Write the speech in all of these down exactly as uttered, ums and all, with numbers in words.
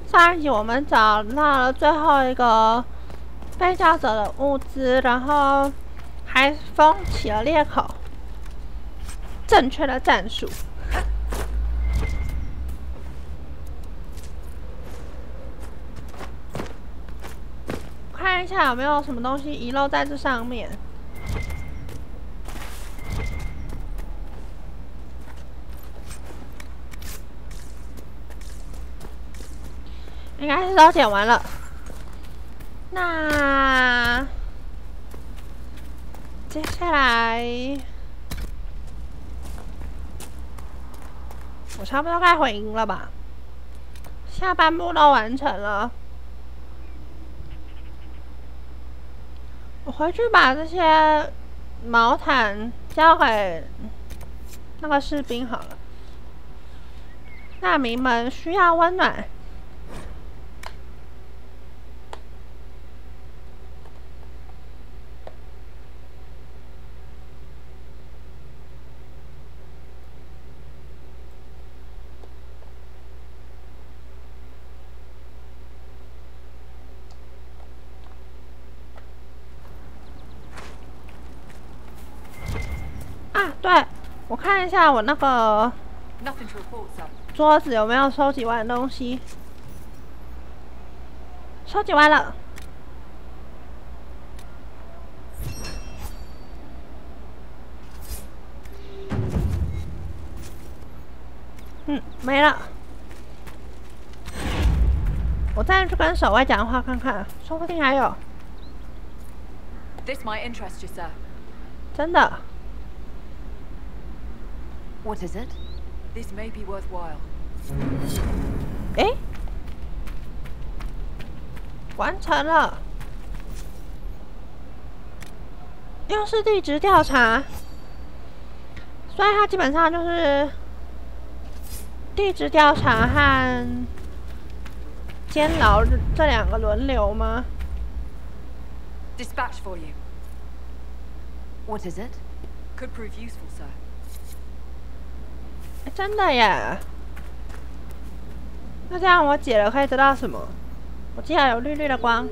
上一集我们找到了最后一个被盗者的物资，然后还封起了裂口。正确的战术。看一下有没有什么东西遗漏在这上面。应该是都捡完了。那接下来我差不多该回营了吧？下半部都完成了，我回去把这些毛毯交给那个士兵好了。难民们需要温暖。啊，对，我看一下我那个桌子有没有收集完的东西。收集完了。嗯，没了。我再去跟守卫讲话看看，说不定还有。 This might interest you, sir. 真的。 What is it? This may be worthwhile. 诶，完成了，又是地质调查，所以它基本上就是地质调查和监牢这两个轮流吗 ？Dispatch for you. What is it? Could prove useful, sir. 欸、真的耶！那这样我解了可以得到什么？我记得有绿绿的光，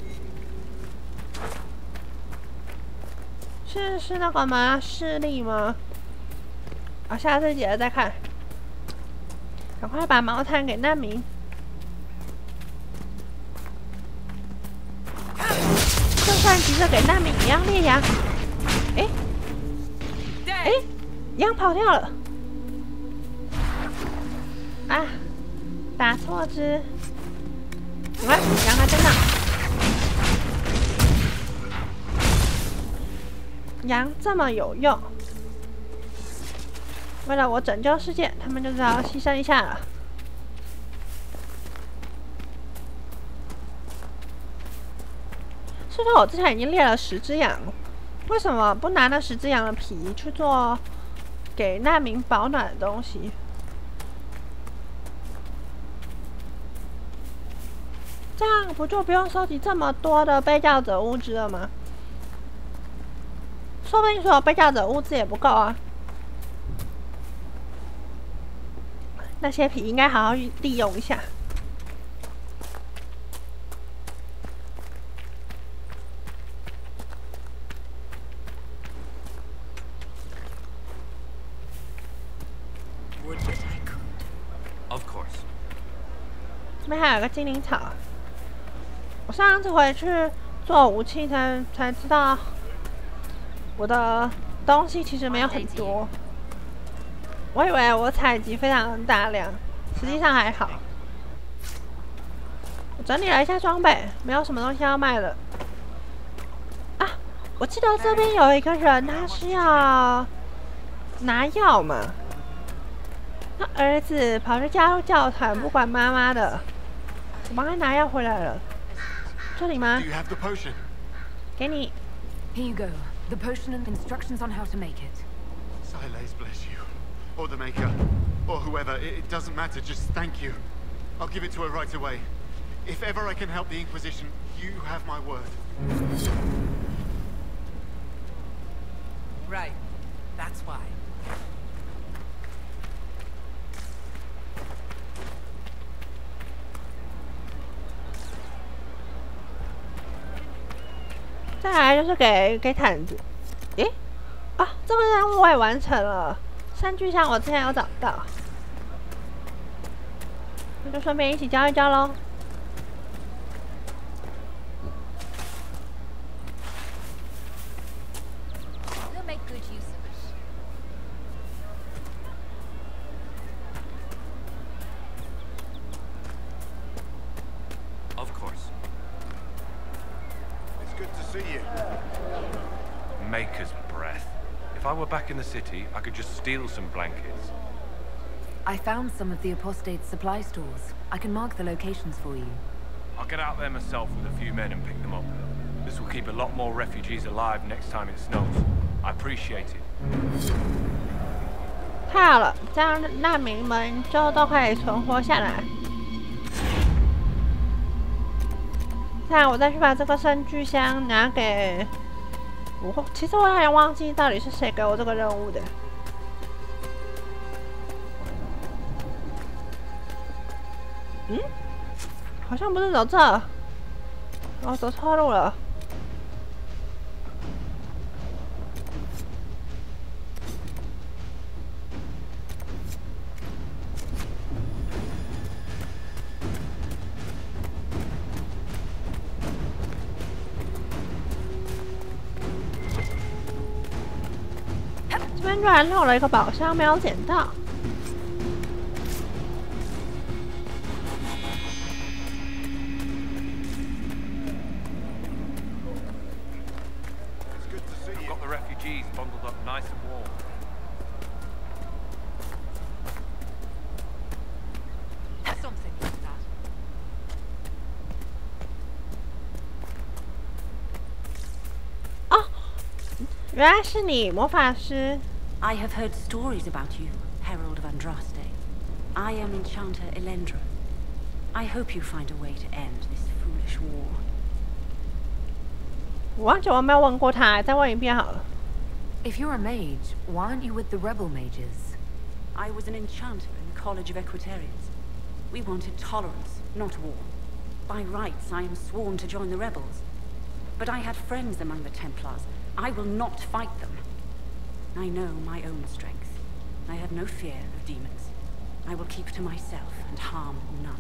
是是那个吗？视力吗？啊，下次解了再看。赶快把毛毯给难民。就算急着给难民一样烈阳。诶、欸，诶、欸，羊跑掉了。 啊！打错只，喂，羊还在那。羊这么有用，为了我拯救世界，他们就只好牺牲一下了。是说我之前已经猎了十只羊，为什么不拿那十只羊的皮去做给难民保暖的东西？ 这样不就不用收集这么多的被盗者物资了吗？说不定所有被盗者物资也不够啊。那些皮应该好好利用一下。 Of course. 这边还有个精灵草。 我上次回去做武器才才知道，我的东西其实没有很多。我以为我采集非常大量，实际上还好。我整理了一下装备，没有什么东西要卖了。啊，我记得这边有一个人，他是要拿药嘛。他儿子跑去加入教团，不管妈妈的，我帮他拿药回来了。 这里吗？给你。 Here you go. The potion and instructions on how to make it. Silas bless you, or the maker, or whoever. It, it doesn't matter. Just thank you. I'll give it to her right away. If ever I can help the Inquisition, you have my word. Right. That's why. 再来就是给给毯子。诶，啊，这个任务我也完成了。三具箱我之前有找到，那就顺便一起交一交喽。 Maker's breath. If I were back in the city, I could just steal some blankets. I found some of the apostate supply stores. I can mark the locations for you. I'll get out there myself with a few men and pick them up. This will keep a lot more refugees alive next time it snows. I appreciate it. 太好了，这样难民们就都可以存活下来。这样我再去把这个生具箱拿给。 我其实我有点忘记到底是谁给我这个任务的。嗯，好像不是走这，我走错路了。这边居然漏了一个宝箱，没有捡到。 I've got the refugees bundled up nice and warm. Something like that. 哦，原来是你，魔法师。 I have heard stories about you, Herald of Andraste. I am Enchanter Elendra. I hope you find a way to end this foolish war. 我忘记我没有问过他，再问一遍好了。 If you're a mage, why aren't you with the rebel mages? I was an enchanter in the College of Equitarians. We wanted tolerance, not war. By rights, I am sworn to join the rebels. But I had friends among the Templars. I will not fight them. I know my own strength. I have no fear of demons. I will keep to myself and harm none.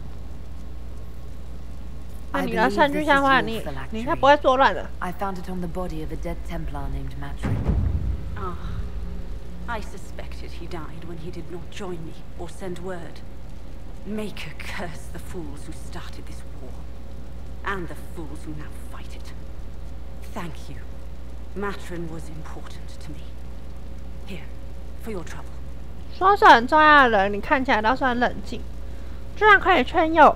那你的圣具箱的话，你你应该不会作乱的。 I found it on the body of a dead Templar named Matrin. Ah, I suspected he died when he did not join me or send word. Maker curse the fools who started this war, and the fools who now fight it. Thank you. Matrin was important to me. Here, for your trouble. 说是很重要的人，你看起来倒是很冷静，居然可以劝诱。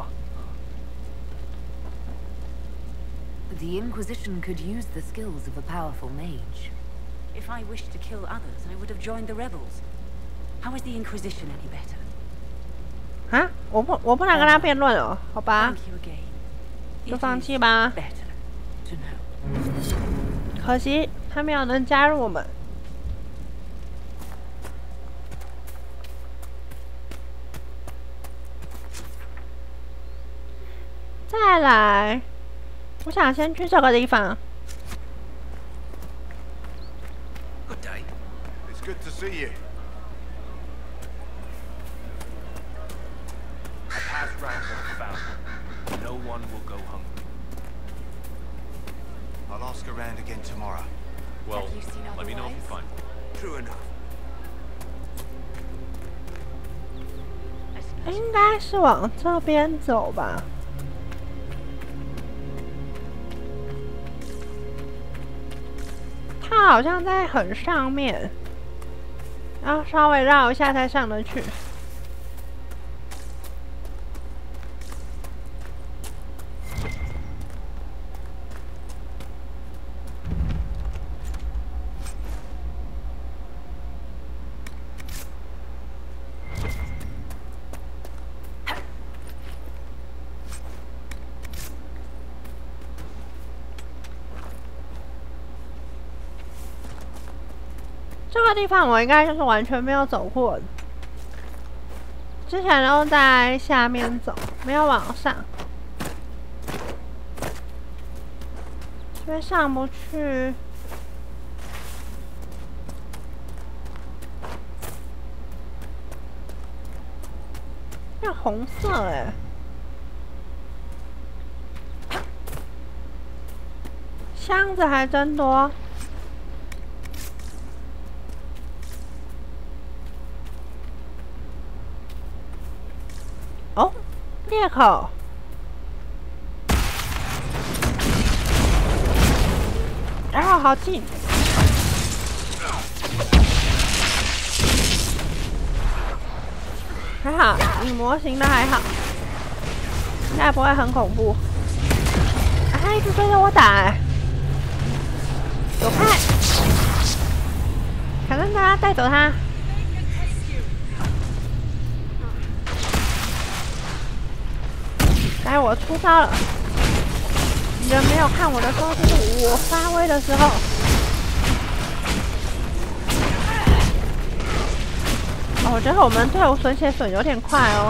The Inquisition could use the skills of a powerful mage. If I wished to kill others, I would have joined the rebels. How is the Inquisition any better? 啊，我不我不能跟他辩论哦，好吧？ Thank you again. 就放弃吧。 Better to know. 可惜他没有能加入我们。 再来，我想先去这个地方。 Good day. It's good to see you. I passed round what I found. No one will go hungry. I'll ask around again tomorrow. Well, Have you seen let me know if you otherwise? find one. True enough. 应该是往这边走吧。 它好像在很上面，然后稍微绕一下才上得去。这个地方我应该就是完全没有走过的，之前都在下面走，没有往上。 这边上不去。那红色哎。箱子还真多。哦，裂口。哦，好近。还好，你模型的还好，应该不会很恐怖。啊，他一直追着我打哎、欸。走开！卡顿他，带走他。该我出招了。敌人没有看我的时候，就是我发威的时候。哦，我觉得我们队伍损血损有点快哦。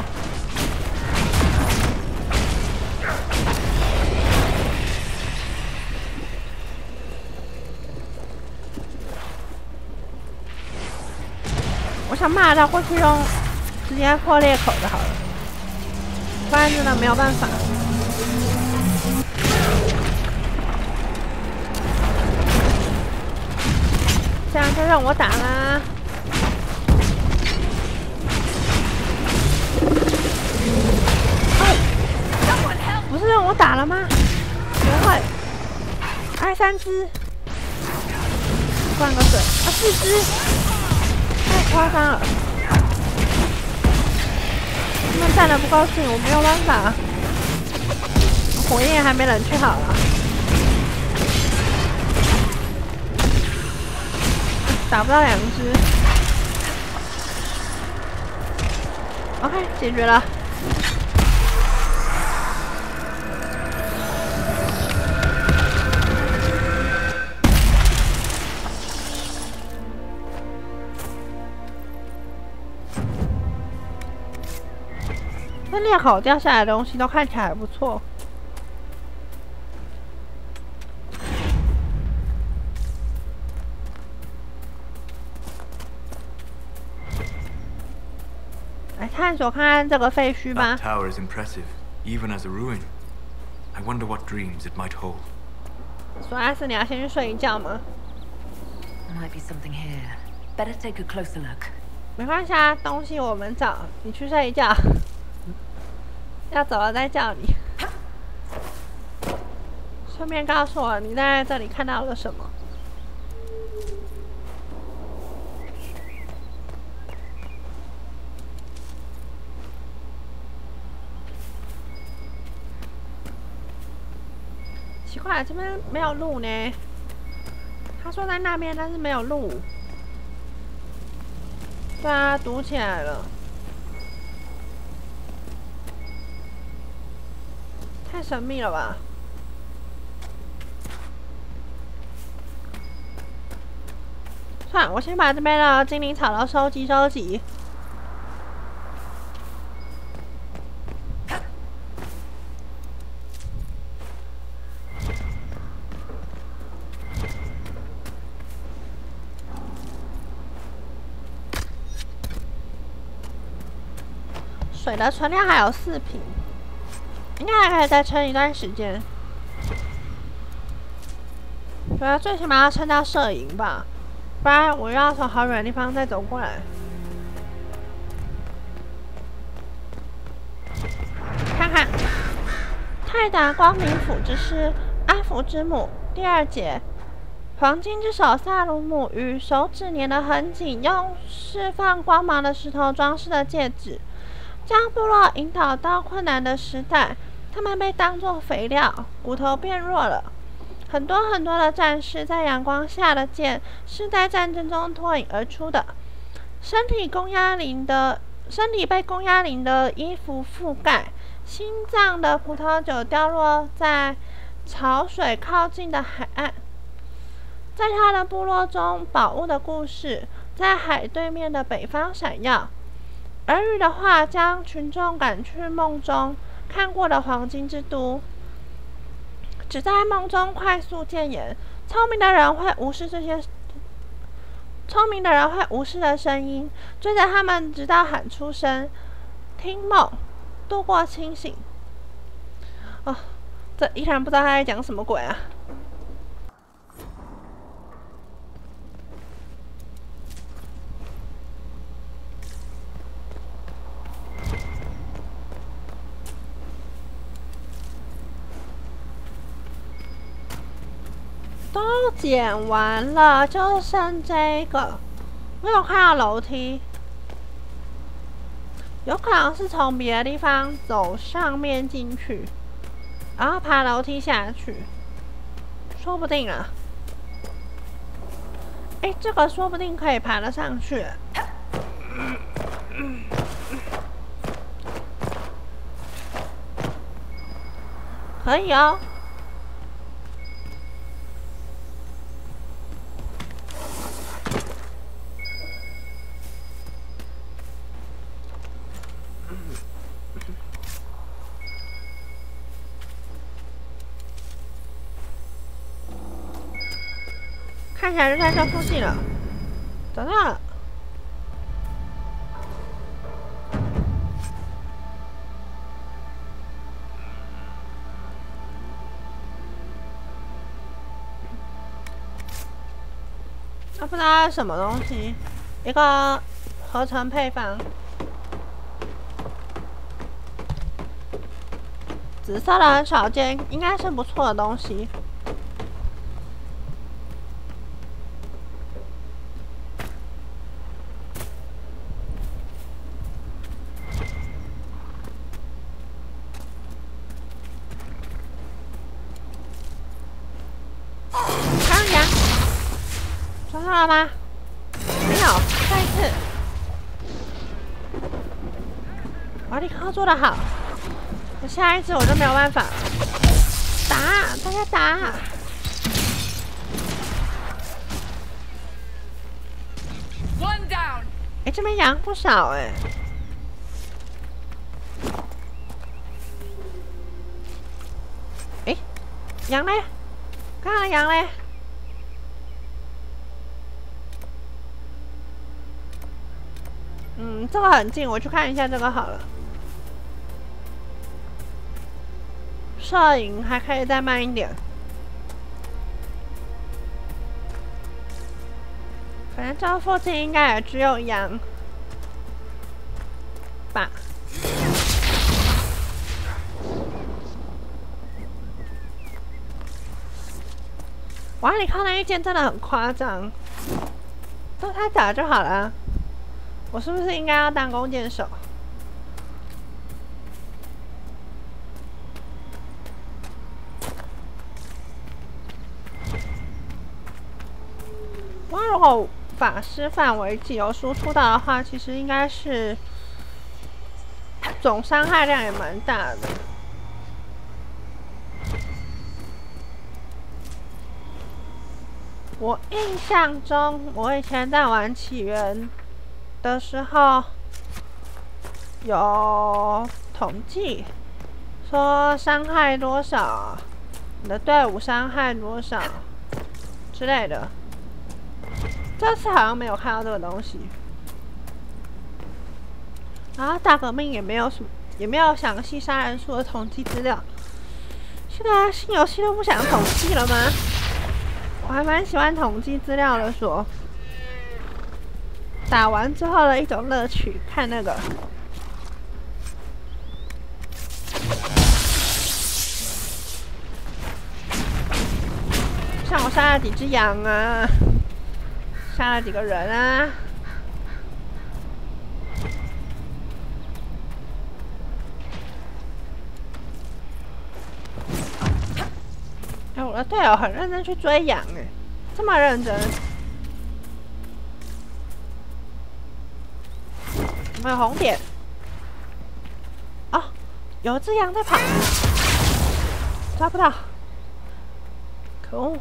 我想骂他过去用直接破裂口就好了，不然真的没有办法。这样就让我打啦！哦，不是让我打了吗？不会，还三只，灌个水啊，四只。太夸张了！他们站得不高兴，我没有办法。火焰还没冷却好了，打不到两只。OK， 解决了。这裂口掉下来的东西都看起来还不错。来探索看看这个废墟吧。 That tower is impressive, even as a ruin. I wonder what dreams it might hold. 索拉斯，你要先去睡一觉吗？ Might be something here. Better take a closer look. 没关系啊，东西我们找，你去睡一觉。要走了再叫你。顺便告诉我你在这里看到了什么。奇怪，这边没有路呢。他说在那边，但是没有路。对啊，堵起来了。太神秘了吧！算了，我先把这边的精灵草都收集收集。水的存量还有四瓶。应该还可以再撑一段时间。对啊，最起码要撑到摄影吧，不然我又要从好远的地方再走过来。看看，泰达光明府之诗，阿福之母第二节，黄金之手萨鲁姆与手指粘的很紧，用释放光芒的石头装饰的戒指，将部落引导到困难的时代。他们被当作肥料，骨头变弱了。很多很多的战士在阳光下的剑是在战争中脱颖而出的。身体公鸭鳞的身体被公鸭鳞的衣服覆盖，心脏的葡萄酒掉落在潮水靠近的海岸。在他的部落中，宝物的故事在海对面的北方闪耀。耳语的话将群众赶去梦中看过的黄金之都。 只在梦中快速谏言。聪明的人会无视这些，聪明的人会无视的声音，追着他们直到喊出声，听梦，度过清醒。哦，这依然不知道他在讲什么鬼啊！都剪完了，就剩这个。我有看到楼梯，有可能是从别的地方走上面进去，然后爬楼梯下去，说不定啊。哎，这个说不定可以爬得上去。可以哦。看起来就在这附近了，找到了。啊，不知道是什么东西，一个合成配方，紫色的很少见，应该是不错的东西。找到了吗？没有，再一次。瓦力克做得好，我下一次我就没有办法了。打，大家打！哎，这边羊不少哎。哎，羊嘞？刚刚的羊嘞？嗯，这个很近，我去看一下这个好了。摄影还可以再慢一点。反正这附近应该也只有羊吧。瓦里康那一件真的很夸张，都他打就好了。我是不是应该要当弓箭手？哇，如果法师范围既有输出到的话，其实应该是总伤害量也蛮大的。我印象中，我以前在玩起源的时候有统计说伤害多少，你的队伍伤害多少之类的。这次好像没有看到这个东西。然后大革命也没有什么，也没有详细杀人数的统计资料。现在新游戏都不想统计了吗？我还蛮喜欢统计资料的说。打完之后的一种乐趣，看那个。像我杀了几只羊啊，杀了几个人啊。哎，我的队友很认真去追羊哎，这么认真。有没有红点？哦，有只羊在跑，抓不到，可恶！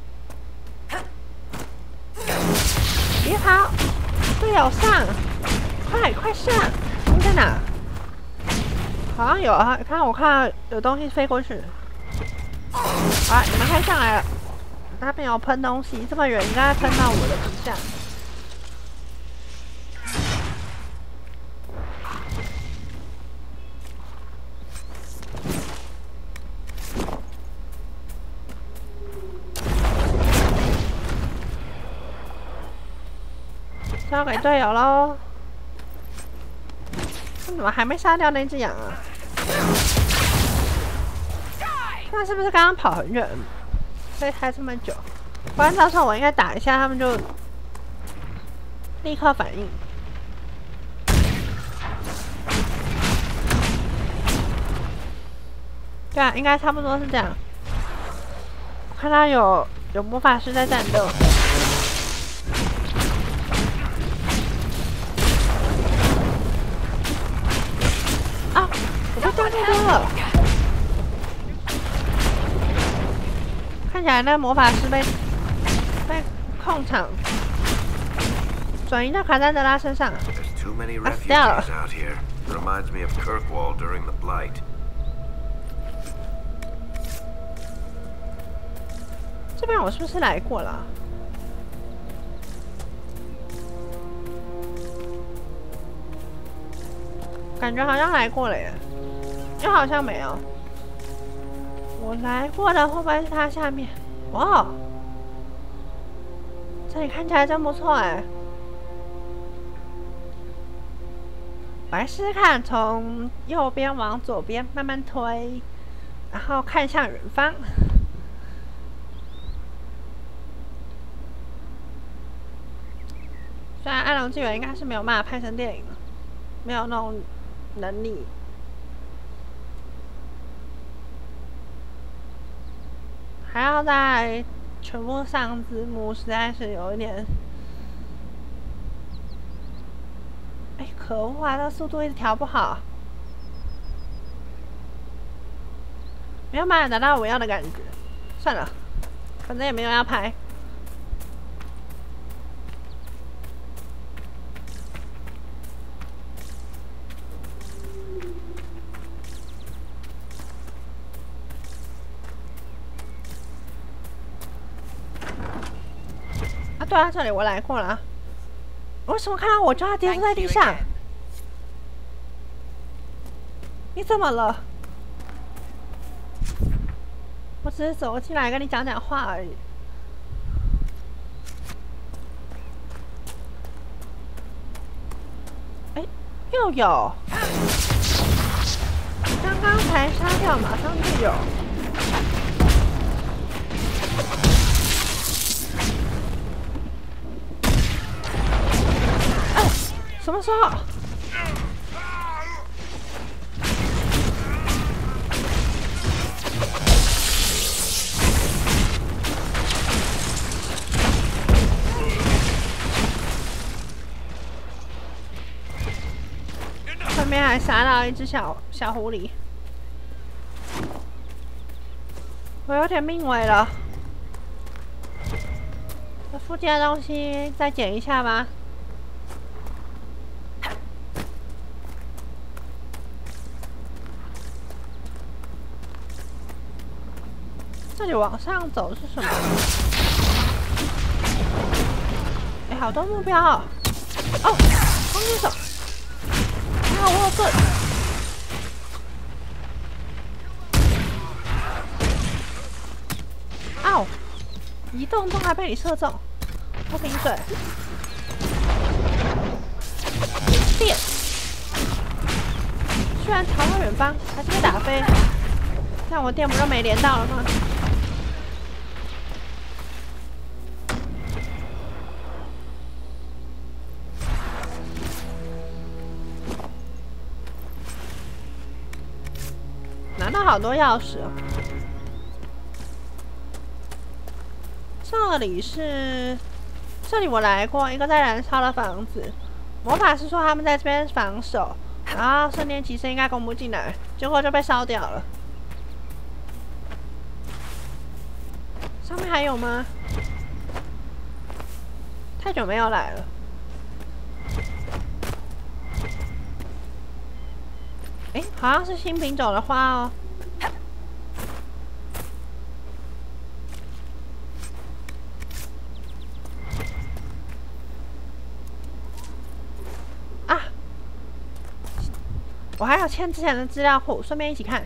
别跑，队友上，快快上！你在哪？好像有啊，看我看到有东西飞过去。 啊，你们可以上来了。那边有喷东西，这么远应该喷到我的底下。交给队友喽。怎么还没杀掉那只羊啊？那是不是刚刚跑很远，所以才这么久？不然到时候我应该打一下，他们就立刻反应。对啊，应该差不多是这样。我看到有有魔法师在战斗。啊！我被断电了。看起来那魔法师被被控场转移到卡珊德拉身上，啊，死掉了。这边我是不是来过了？感觉好像来过了耶，又好像没有。我来过的会不会是它下面？哇，这里看起来真不错哎！我来试试看，从右边往左边慢慢推，然后看向远方。虽然《暗龙纪元》应该是没有办法拍成电影了，没有那种能力。还要再全部上字幕，实在是有一点……哎，可恶啊！这速度一直调不好，没有办法达到我要的感觉。算了，反正也没有要拍。对啊，这里我来过了。为什么看到我就要跌坐在地上？你怎么了？我只是走进来跟你讲讲话而已。哎，又有！刚刚才杀掉，马上就有。什么时候？上面还杀到一只小小狐狸，我有点命危了。这附近的东西再捡一下吧。这里往上走是什么？哎，好多目标哦！哦，攻击手，还好我有盾。哦，移动中还被你射中，不瓶水。电，居然逃到远方，还是被打飞。那我电不就没连到了吗？拿到好多钥匙哦。这里是，这里我来过一个在燃烧的房子。魔法师说他们在这边防守，然后圣殿骑士应该攻不进来，结果就被烧掉了。上面还有吗？太久没有来了。哎，好像是新品种的花哦。 我还有欠之前的资料库，顺便一起看。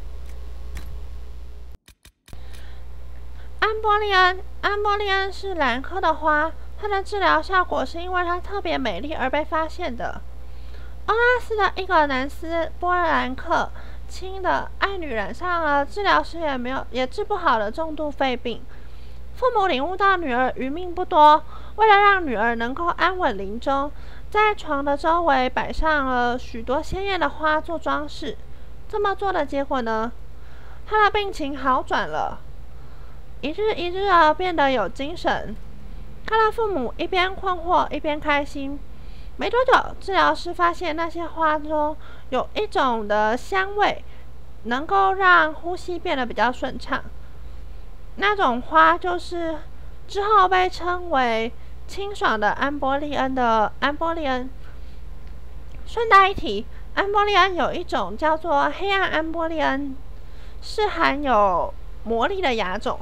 安波利恩，安波利恩是兰科的花，它的治疗效果是因为它特别美丽而被发现的。欧拉斯的一个男斯波兰克亲的爱女染上了治疗师也没有也治不好的重度肺病。父母领悟到女儿余命不多，为了让女儿能够安稳临终，在床的周围摆上了许多鲜艳的花做装饰。这么做的结果呢，她的病情好转了，一日一日的变得有精神。她的父母一边困惑一边开心。没多久，治疗师发现那些花中有一种的香味，能够让呼吸变得比较顺畅。那种花就是之后被称为清爽的安波利恩的安波利恩。顺带一提，安波利恩有一种叫做黑暗安波利恩，是含有魔力的亚种。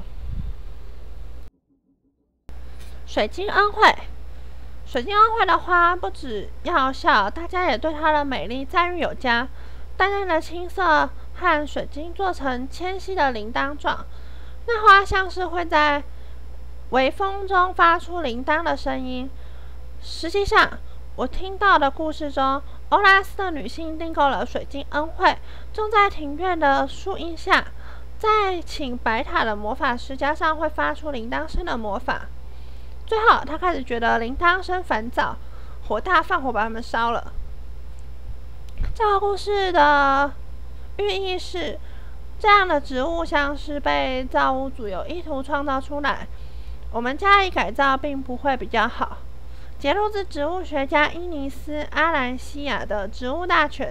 水晶恩惠，水晶恩惠的花不止药效，大家也对它的美丽赞誉有加。淡淡的青色和水晶做成纤细的铃铛状，那花像是会在微风中发出铃铛的声音。实际上，我听到的故事中，欧拉斯的女性订购了水晶恩惠，种在庭院的树荫下，再请白塔的魔法师加上会发出铃铛声的魔法。最后，他开始觉得铃铛声烦躁，火大，放火把它们烧了。这个故事的寓意是，这样的植物像是被造物主有意图创造出来，我们加以改造并不会比较好。节录自植物学家伊尼斯·阿兰西亚的《植物大全》。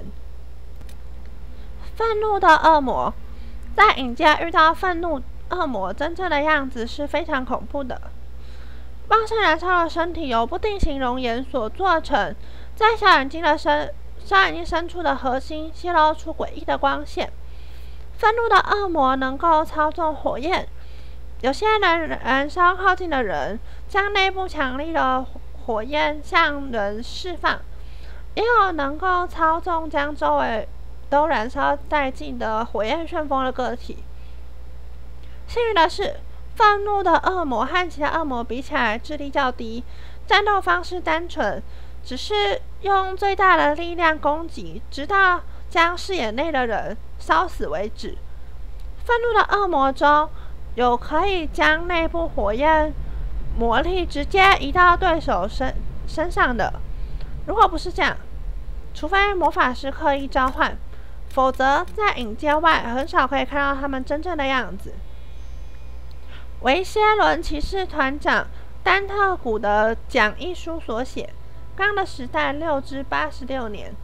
愤怒的恶魔，在影界遇到愤怒恶魔，真正的样子是非常恐怖的。旺盛燃烧的身体由不定型熔岩所做成，在小眼睛的深小眼睛深处的核心泄露出诡异的光线。愤怒的恶魔能够操纵火焰，有些能燃烧靠近的人，将内部强力的火焰向人释放，也有能够操纵将周围都燃烧殆尽的火焰旋风的个体。幸运的是，愤怒的恶魔和其他恶魔比起来智力较低，战斗方式单纯，只是用最大的力量攻击，直到将视野内的人烧死为止。愤怒的恶魔中有可以将内部火焰魔力直接移到对手身身上的，如果不是这样，除非魔法师刻意召唤，否则在影界外很少可以看到他们真正的样子。维歇伦骑士团长丹特古的讲义书所写，刚的时代六至八十六年。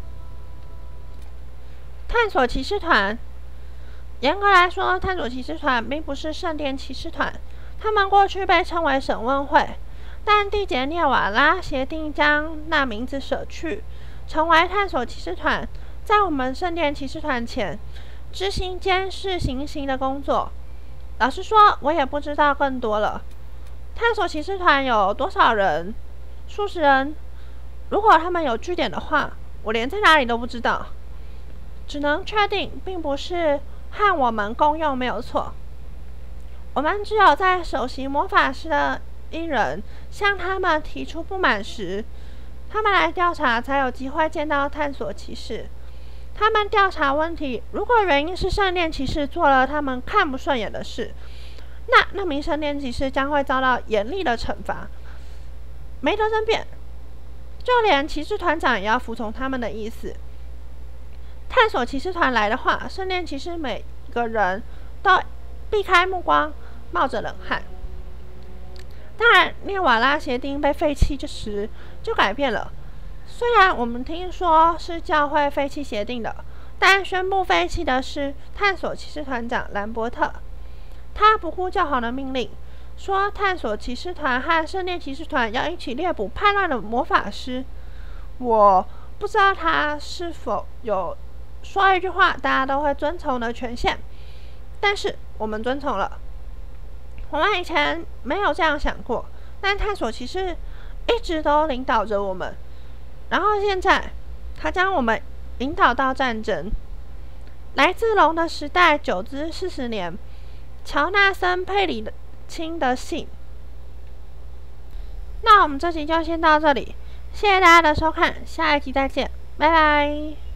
探索骑士团，严格来说，探索骑士团并不是圣殿骑士团，他们过去被称为审问会，但缔结涅瓦拉协定将那名字舍去，成为探索骑士团。在我们圣殿骑士团前，执行监视行刑的工作。老实说，我也不知道更多了。探索骑士团有多少人？数十人。如果他们有据点的话，我连在哪里都不知道。只能确定，并不是和我们共用没有错。我们只有在首席魔法师的一人向他们提出不满时，他们来调查，才有机会见到探索骑士。他们调查问题，如果原因是圣殿骑士做了他们看不顺眼的事，那那名圣殿骑士将会遭到严厉的惩罚，没得争辩。就连骑士团长也要服从他们的意思。探索骑士团来的话，圣殿骑士每个人都避开目光，冒着冷汗。当然，涅瓦拉协定被废弃之时就改变了。虽然我们听说是教会废弃协定的，但宣布废弃的是探索骑士团长兰伯特。他不顾教皇的命令，说探索骑士团和圣殿骑士团要一起猎捕叛乱的魔法师。我不知道他是否有说一句话大家都会遵从的权限，但是我们遵从了。我们以前没有这样想过，但探索骑士一直都领导着我们。然后现在，他将我们引导到战争。来自龙的时代，九之四十年，乔纳森·佩里钦的信。那我们这集就先到这里，谢谢大家的收看，下一集再见，拜拜。